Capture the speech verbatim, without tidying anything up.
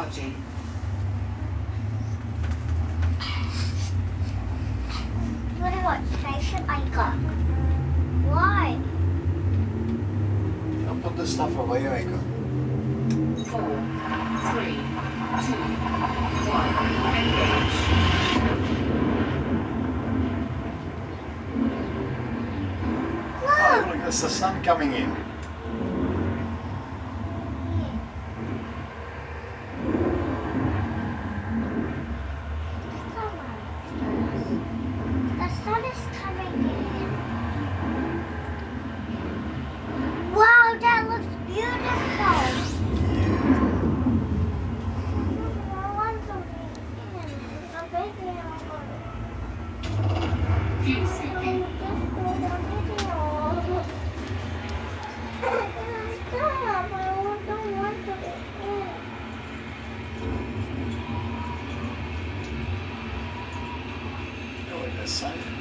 charging. What about spaceship I got? Why? I'll put this stuff away, Aiko. Four, three, two, one, engage. Oh, look, there's the sun coming in. The sun is coming in. Wow, that looks beautiful. I want to be in. The baby Fusing. Stop, I don't want to be in. Oh, there's sun.